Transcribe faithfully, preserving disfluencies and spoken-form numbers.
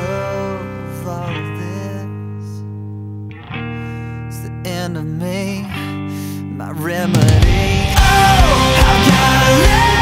of all this. It's the end of me, my remedy. Oh, I've gotta live.